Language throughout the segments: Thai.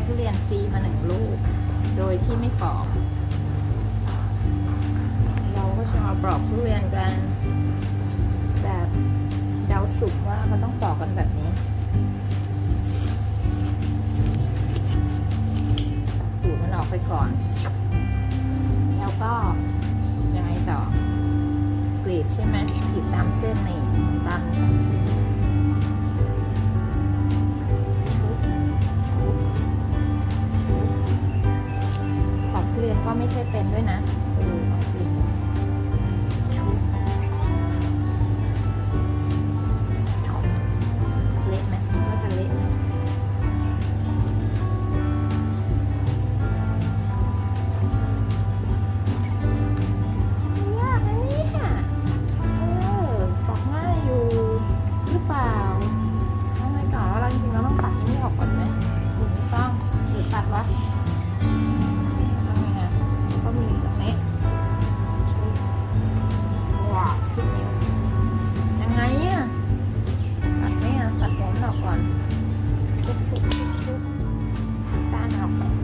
ทุเรียนฟรีมา1 ลูกโดยที่ไม่ปอกเราก็จะมาปอกทุเรียนกันแบบเดาสุกว่าเขาต้องปอกกันแบบนี้ขูดมันออกไปก่อนแล้วก็ยังไงต่อกรีดใช่ไหมกรีดตามเส้นนี่ตามเส้นก็ไม่ใช่เป็นด้วยนะของจริงเละไหมก็จะเละไหมยากนะเนี่ยปอกง่ายอยู่หรือเปล่าทำไมต่อแล้วจริงๆเราต้องตัดที่นี่ออกก่อนไหมหรือไม่ต้องหรือตัดวะก็มีแบบนี้ว้าวชุดนิ้วยังไงอ่ะตัดไหมอ่ะตัดหัวมันออกก่อนชุบด้านออกก่อน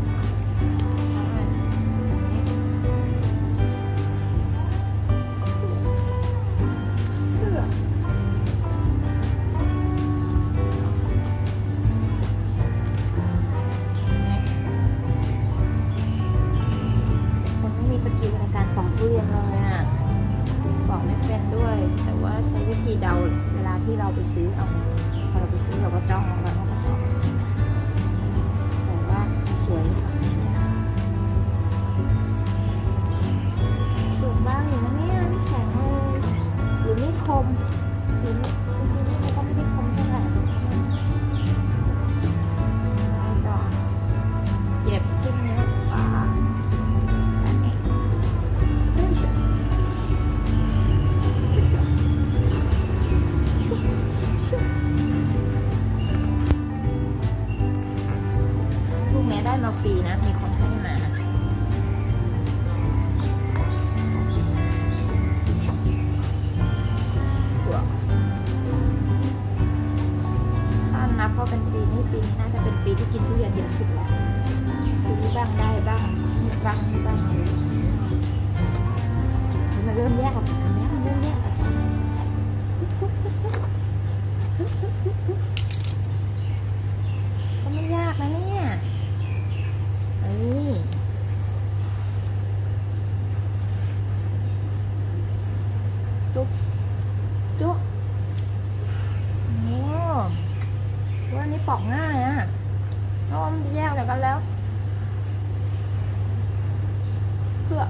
ทุเรียนเลยอ่ะบอกไม่เป็นด้วยแต่ว่าใช้วิธีเดาเวลาที่เราไปซื้อเอาพอเราไปซื้อเราก็จ้องแล้วก็แต่ว่าสวยถูกบ้างอยู่นะเนี่ยไม่แข็งเลยหรือไม่คมหรือจริงๆนี่ก็ไม่ได้คมเท่าไหร่ต่อเก็บขึ้นเนื้อปลาได้มาฟรีนะมีคนให้มาถ้านับว่าเป็นปีนี้น่าจะเป็นปีที่กินทุเรียนเยอะสุดแล้วซื้อบ้างได้บ้างบ้างมันเริ่มแยกออกแล้วมันเริ่มแยกออกก็ไม่ยากนะเนี่ยจุ๊บโอ้ว่านี่ปอกง่ายอ่ะเพราะมันแยกจากกันแล้วเพื่อ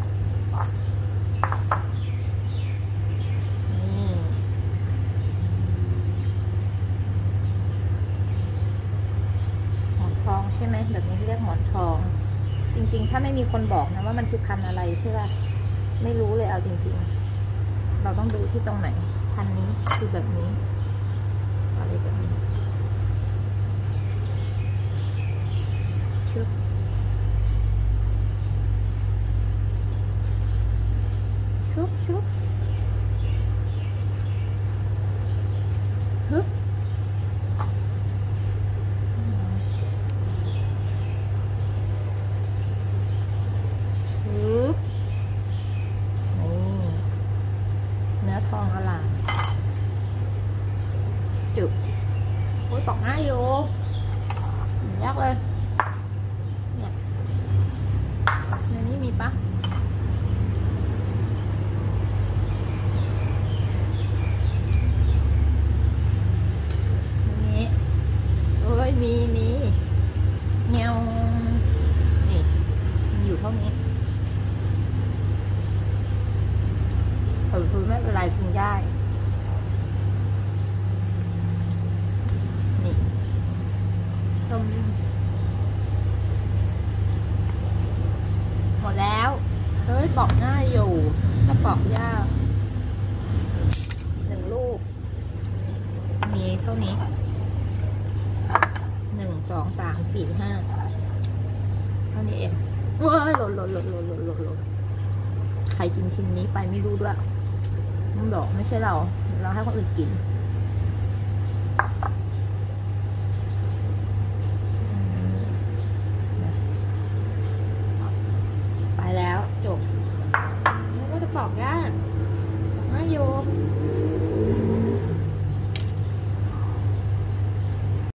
หมอนทองใช่ไหมแบบนี้เรียกหมอนทองจริงๆถ้าไม่มีคนบอกนะว่ามันคือพันธุ์อะไรใช่ป่ะไม่รู้เลยเอาจริงๆเราต้องดูที่ตรงไหนพันธุ์นี้คือแบบนี้อะไรแบบนี้ชุบฮึบทองอลามจุดโอ้ยปอกง่ายอยู่ยากเลยเนี่ยในนี้มีปะนี่เอ้ยมีเงี้ยวนี่มีอยู่เท่านี้คือไม่เป็นไรกินได้นี่ต้มหมดแล้วเฮ้ยปอกง่ายอยู่ถ้าปอกยาก1 ลูกมีเท่านี้1 2 3 4 5เท่านี้เองเว้ยหล่นใครกินชิ้นนี้ไปไม่รู้ด้วยมันบอกไม่ใช่เราให้คนอื่นกินปอกยากปอกง่ายอยู่